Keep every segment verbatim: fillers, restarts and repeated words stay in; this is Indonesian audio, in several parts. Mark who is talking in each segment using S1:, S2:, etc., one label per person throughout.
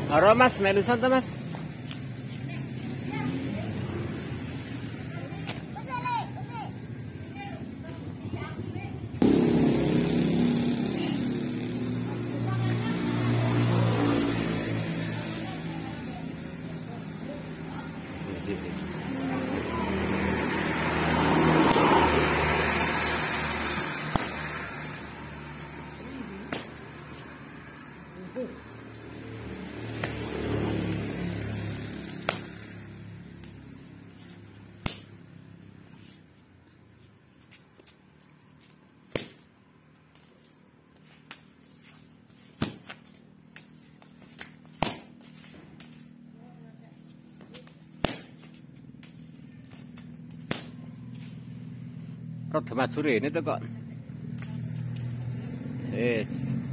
S1: Ora Mas, melusan to Mas. Rada majur ini tuh kok. Yes.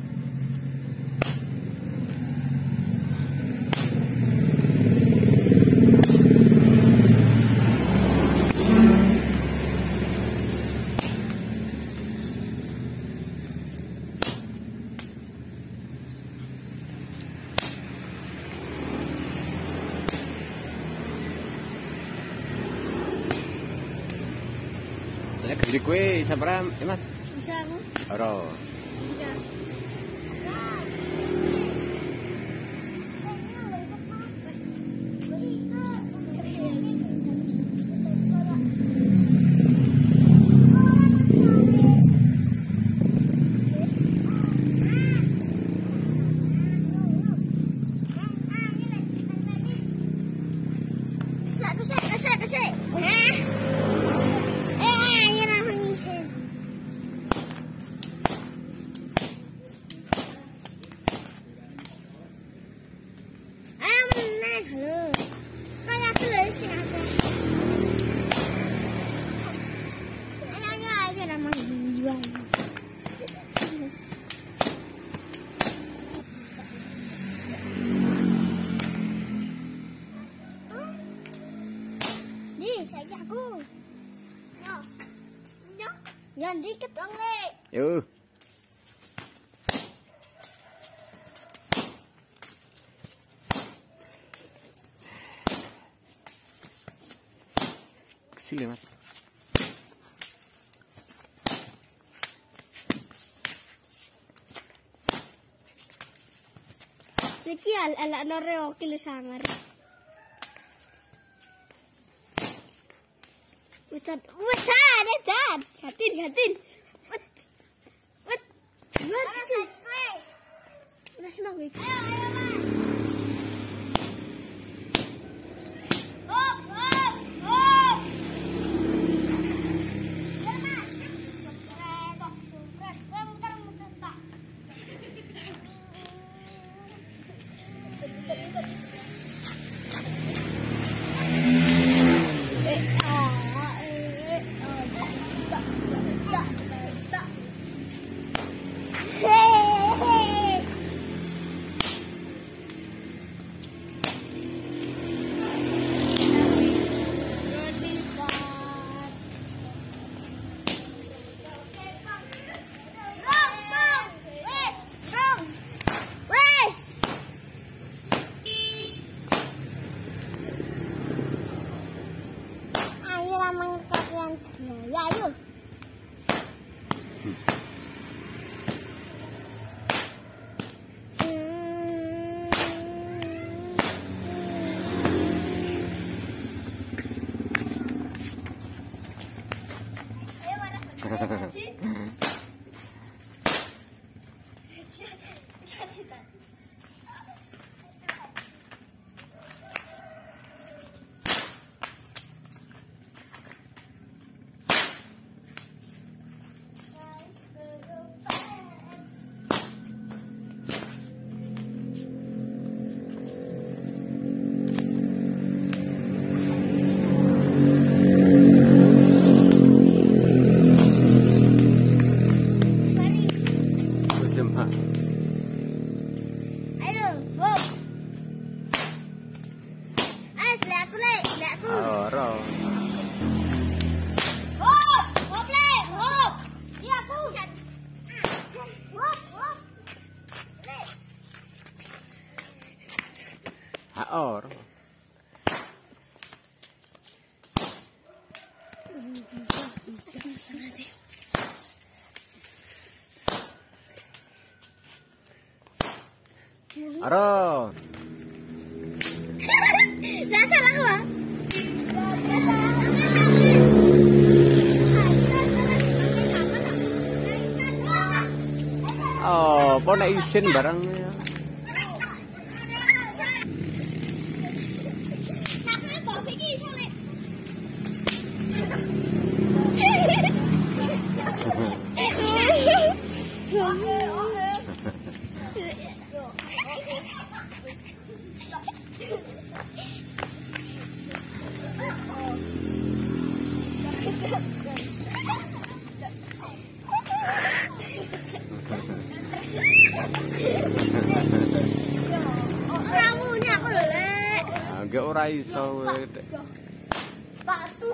S1: Di kue sabra, ya Mas?
S2: Bisa aku.
S1: Ora.
S2: Bisa. Bisa, bisa, bisa, bisa. Halo, kayak selesai apa? Ayahnya aja nama jual. Nih, saya aku. Yo, yo, jangan dikit dong nih.
S1: Yuk. Sini Mas.
S2: Jadi ala ala reo kilo sangar. Ucat, ucat, ucat. Hatin, hatin. Ut, ut, ut. Udah semua gue. Ayo, ayo Mas. Ya, yuk.
S1: Aor. Aro.
S2: Jangan salah gua.
S1: Oh, po na isin barangnya.
S2: Orang punya aku loh, Lek.
S1: Agak ora iso.
S2: Batu.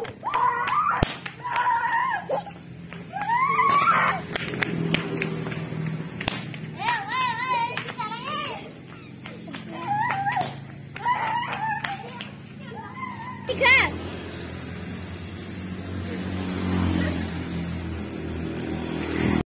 S2: Tiga.